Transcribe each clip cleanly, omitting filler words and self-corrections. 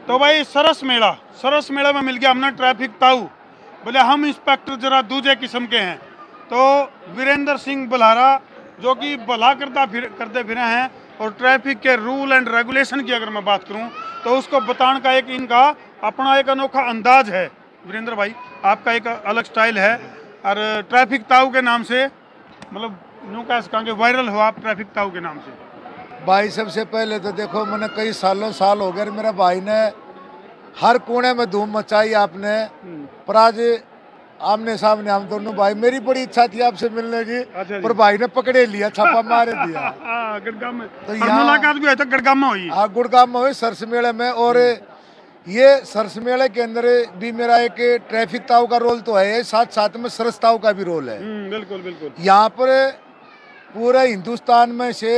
तो भाई सरस मेला में मिल गया हमने ट्रैफिक ताऊ। बोले हम इंस्पेक्टर जरा दूसरे किस्म के हैं। तो वीरेंद्र सिंह बुल्हारा जो कि भला करते फिरे हैं और ट्रैफिक के रूल एंड रेगुलेशन की अगर मैं बात करूं तो उसको बताने का एक इनका अपना एक अनोखा अंदाज है। वीरेंद्र भाई आपका एक अलग स्टाइल है और ट्रैफिक ताऊ के नाम से मतलब यूँ कह सकेंगे वायरल हो आप ट्रैफिक ताऊ के नाम से। भाई सबसे पहले तो देखो मैंने कई साल हो गए मेरे भाई ने हर कोने में धूम मचाई आपने, पर आज आमने सामने हम दोनों भाई, मेरी बड़ी इच्छा थी आपसे मिलने की। अच्छा पर भाई ने पकड़े लिया, छापा मारे दिया। गुड़गांव में तो यहाँ मुलाकात भी हुई तो गुड़गांव में हुई। हाँ गुड़गांव में हुई सरस मेले में। और ये सरस मेले के अंदर भी मेरा एक ट्रैफिक ताऊ का रोल तो है, साथ साथ में सरस ताऊ का भी रोल है। बिल्कुल बिल्कुल। यहाँ पर पूरे हिंदुस्तान में से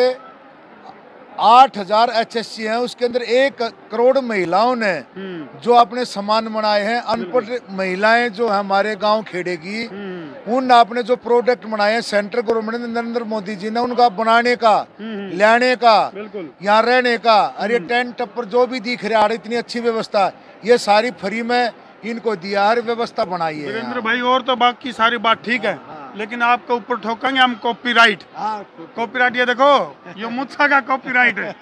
8000 HSC हैं, उसके अंदर 1 करोड़ महिलाओं ने जो अपने सम्मान बनाए हैं। अनपढ़ महिलाएं जो हमारे गांव खेड़े की, उन आपने जो प्रोडक्ट बनाए हैं सेंट्रल गवर्नमेंट नरेंद्र मोदी जी ने उनका बनाने का, लेने का, यहाँ रहने का, अरे टेंट टप्पर जो भी दिख रहा है इतनी अच्छी व्यवस्था, ये सारी फ्री में इनको दिया, हर व्यवस्था बनाई है। वीरेंद्र भाई और तो बाकी सारी बात ठीक है, लेकिन आपके ऊपर ठोकेंगे हम कॉपीराइट। कॉपीराइट ये देखो, ये मुझसा का कॉपीराइट है।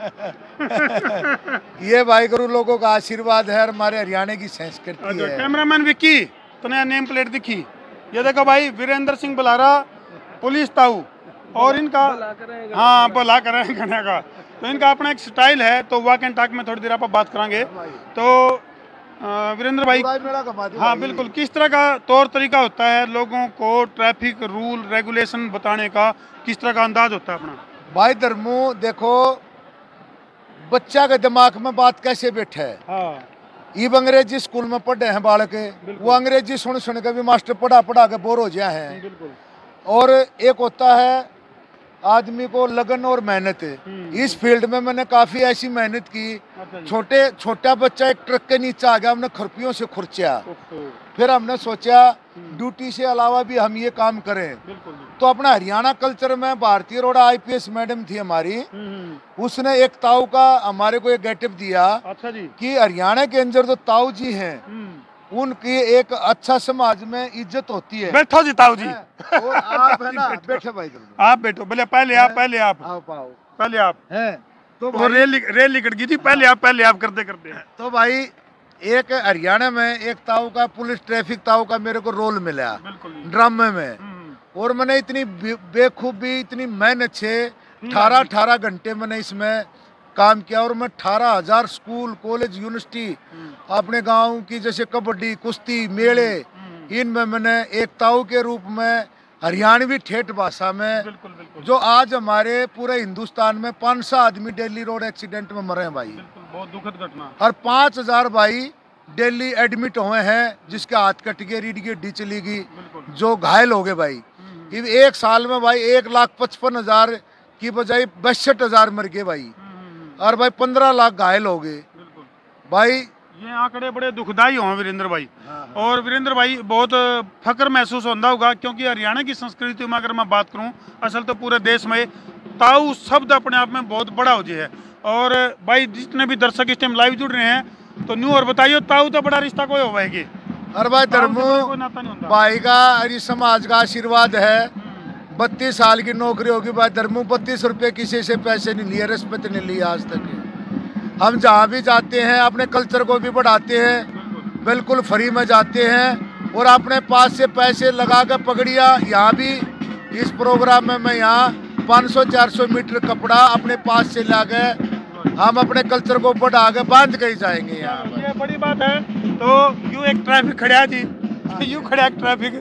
ये भाई गुरु लोगों का आशीर्वाद है, हमारे हरियाणा की संस्कृति है। कैमरामैन विक्की तो नया नेम प्लेट दिखी, ये देखो भाई वीरेंद्र सिंह बुल्हारा पुलिस ताऊ और इनका हाँ भला करें कहने का, तो इनका अपना एक स्टाइल है। तो वॉक एंड टॉक में थोड़ी देर आप बात करेंगे। तो वीरेंद्र भाई हाँ बिल्कुल, किस तरह का तौर तरीका होता है लोगों को ट्रैफिक रूल रेगुलेशन बताने का, किस तरह का अंदाज होता है अपना? भाई धर्मू देखो, बच्चा के दिमाग में बात कैसे बैठे है। हाँ। ये अंग्रेजी स्कूल में पढ़े हैं बालक, वो अंग्रेजी सुन के भी मास्टर पढ़ा के बोर हो जाए हैं। और एक होता है आदमी को लगन और मेहनत है। इस फील्ड में मैंने काफी ऐसी मेहनत की। छोटा बच्चा एक ट्रक के नीचे आ गया, हमने खुरपियों से खुरचा। फिर हमने सोचा ड्यूटी से अलावा भी हम ये काम करें। तो अपना हरियाणा कल्चर में भारतीय रोड़ा IPS मैडम थी हमारी, उसने एक ताऊ का हमारे को एक गेटअप दिया। अच्छा जी। कि हरियाणा के अंदर जो ताऊ जी हैं उनकी एक अच्छा समाज में इज्जत होती है। बैठो जी ताऊ जी। और आप है ना बैठे भाई, आप बैठो। बोले पहले आप हैं तो रेल निकट गई थी, पहले आप करते तो भाई एक हरियाणा में एक ताऊ का, पुलिस ट्रैफिक ताऊ का मेरे को रोल मिला ड्रामे में। और मैंने इतनी बेखूबी, इतनी मेहनत से 18 घंटे मैंने इसमें काम किया। और मैं 18,000 स्कूल कॉलेज यूनिवर्सिटी अपने गांव की, जैसे कबड्डी कुश्ती मेले, इनमें मैंने एक ताऊ के रूप में हरियाणवी ठेठ भाषा में बिल्कुल। जो आज हमारे पूरे हिंदुस्तान में 500 आदमी डेली रोड एक्सीडेंट में मरे हैं भाई, बहुत दुखद घटना। और 5000 भाई डेली एडमिट हुए हैं, जिसके हाथ कट गए, रीढ़ की हड्डी चली गई, जो घायल हो गए भाई। एक साल में भाई 1,55,000 की बजाय 62,000 मर गए भाई, और भाई 15 लाख घायल हो गए भाई। ये आंकड़े बड़े दुखदाई हों वीरेंद्र भाई। और वीरेंद्र भाई बहुत फख्र महसूस होता होगा, क्योंकि हरियाणा की संस्कृति में अगर मैं बात करूं, असल तो पूरे देश में ताऊ शब्द अपने आप में बहुत बड़ा हो जाए है। और भाई जितने भी दर्शक इस टाइम लाइव जुड़ रहे हैं तो न्यू और बताइए, ताऊ तो बड़ा रिश्ता कोई होगा। और भाई धर्मू भाई का हरी समाज का आशीर्वाद है। 32 साल की नौकरी होगी भाई धर्मू, 32 रुपये किसी से पैसे नहीं लिए, रिश्वत नहीं ली आज तक। हम जहाँ भी जाते हैं अपने कल्चर को भी बढ़ाते हैं, बिल्कुल फ्री में जाते हैं। और अपने पास से पैसे लगा कर पगड़िया, यहाँ भी इस प्रोग्राम में मैं यहाँ 500-400 मीटर कपड़ा अपने पास से ला गए, हम अपने कल्चर को बढ़ा के बांध के ही जाएंगे यहाँ। ये बड़ी बात है। तो यू एक ट्रैफिक खड़ा जी, यू खड़ा एक ट्रैफिक,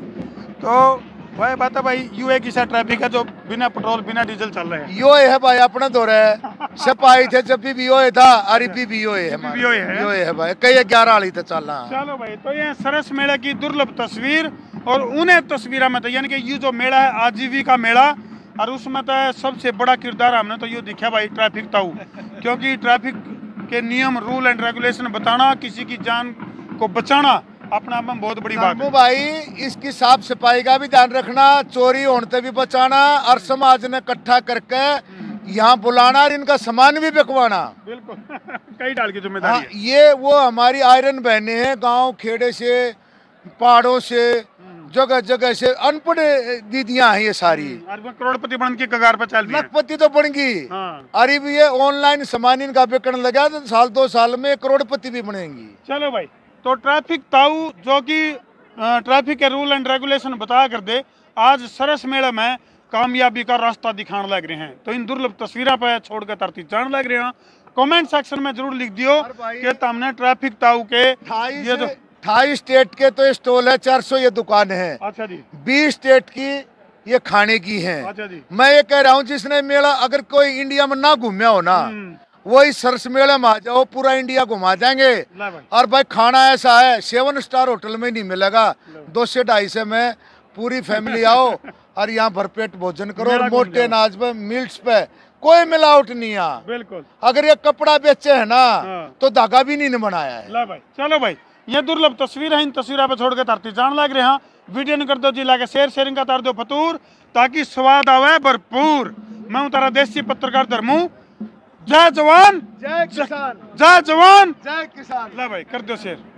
तो वही बात है भाई, यू एक ऐसा ट्रैफिक है जो बिना पेट्रोल बिना डीजल चल रहा है। यो है भाई अपना दौर है, सिपाही थे जब भी यो था, अरबी भी यो है भाई, कई 11 वाली तो चल रहा। चलो भाई, तो ये सरस मेले की दुर्लभ तस्वीर, और उन्हें तस्वीर में तो यानी कि ये जो मेला है आजीविका मेला, और उसमें तो सबसे बड़ा किरदार हमने तो ये दिखा भाई ट्रैफिक ताऊ, क्योंकि ट्रैफिक के नियम रूल एंड रेगुलेशन बताना, किसी की जान को बचाना अपने आप में बहुत बड़ी बात है भाई। इसकी साफ सफाई का भी ध्यान रखना, चोरी होने से भी बचाना, और समाज ने इकट्ठा करके यहाँ बुलाना और इनका सामान भी बिकवाना। बिल्कुल कई डाल की जिम्मेदारी है। ये वो हमारी आयरन बहनें हैं, गांव खेड़े से, पहाड़ों से, जगह जगह से, अनपढ़ दीदियां हैं ये सारी। करोड़पति बन की कगार पर चल रही है। लखपति तो बन गई। अरे भी ये ऑनलाइन सामान इनका बिकने लगा तो साल 2 साल में करोड़पति भी बनेंगी। चलो भाई, तो ट्रैफिक ताऊ जो कि ट्रैफिक के रूल एंड रेगुलेशन बता कर दे, आज सरस मेले में कामयाबी का रास्ता दिखाने लग रहे हैं। तो इन दुर्लभ तस्वीरों पर छोड़कर तरती जान लग रहे हैं। कमेंट सेक्शन में जरूर लिख दियो कि तुमने ट्रैफिक ताऊ के ये जो 28 स्टेट के तो स्टॉल है, 400 ये दुकान है। अच्छा जी। 20 स्टेट की ये खाने की है। अच्छा जी। मैं ये कह रहा हूँ जिसने मेला अगर कोई इंडिया में ना घूमया हो ना, वो इस सरस मेले में आ जाओ, पूरा इंडिया घुमा देंगे। और भाई खाना ऐसा है 7 स्टार होटल में नहीं मिलेगा, 200 से 250 में पूरी फैमिली आओ और यहाँ भरपेट भोजन करो। और मोटे अनाज पे, मिल्स पे कोई मिलावट नहीं है। बिल्कुल। अगर ये कपड़ा बेचे है ना तो धागा भी नहीं बनाया है। ला भाई, चलो भाई, ये दुर्लभ तस्वीर है, इन तस्वीरों पे छोड़ के तरती जान लग रहे हैं। वीडियो नहीं कर दो जी लाके शेयरिंग का तार दो फतूर, ताकि स्वाद आवे भरपूर। मैं हूँ तारा देसी पत्रकार धर्मू। जय जवान जय किसान, जय जवान जय किसान। ला भाई कर दो शेयर।